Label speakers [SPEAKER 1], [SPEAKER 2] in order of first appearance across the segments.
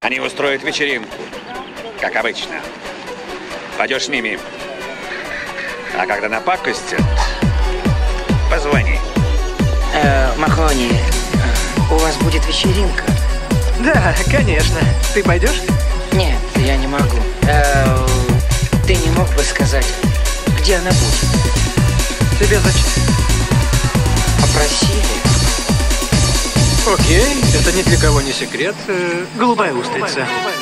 [SPEAKER 1] Они устроят вечеринку, как обычно. Пойдешь с ними. А когда напакостят, позвони.
[SPEAKER 2] Махони, у вас будет вечеринка?
[SPEAKER 3] Да, конечно. Ты пойдешь?
[SPEAKER 2] Нет, я не могу. Ты не мог бы сказать, где она будет?
[SPEAKER 3] Тебе зачем?
[SPEAKER 2] Попросили.
[SPEAKER 3] Окей, это ни для кого не секрет. Голубая устрица.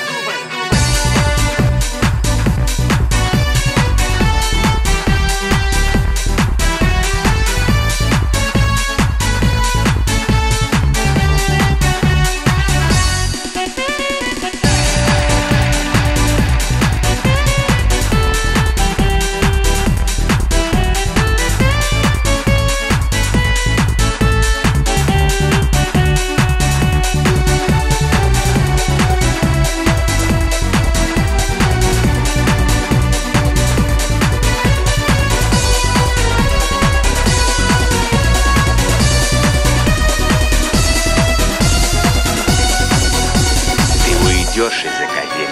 [SPEAKER 1] Идешь из академии.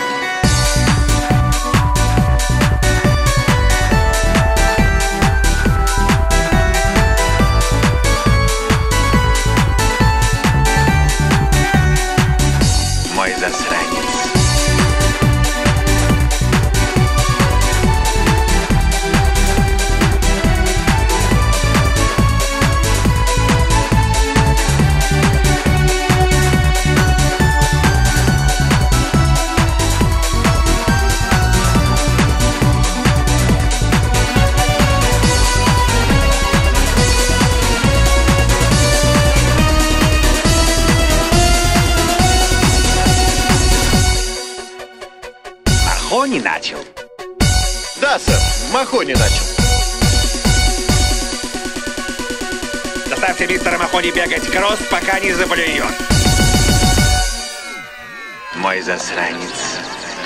[SPEAKER 1] Мой засранец. Махони начал.
[SPEAKER 4] Да, сэр, Махони начал.
[SPEAKER 1] Заставьте мистера Махони бегать кросс, пока не заблюет. Мой засранец.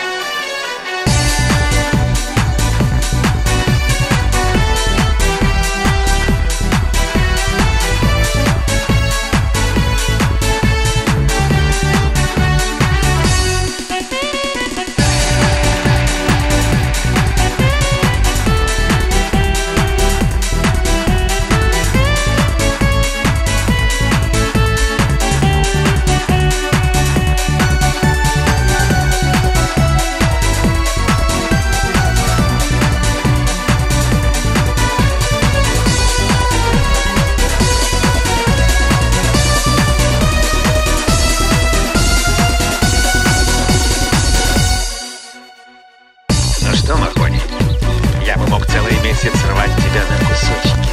[SPEAKER 1] Ну что, Махони, я бы мог целый месяц рвать тебя на кусочки.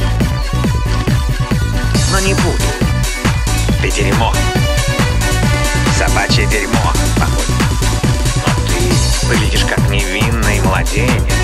[SPEAKER 1] Но не буду. Ты дерьмо. Собачье дерьмо, Махони. Но ты выглядишь как невинный младенец.